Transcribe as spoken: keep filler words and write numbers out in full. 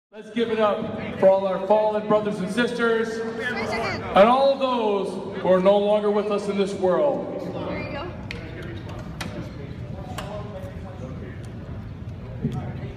Let's give it up for all our fallen brothers and sisters and all of those who are no longer with us in this world. There you go.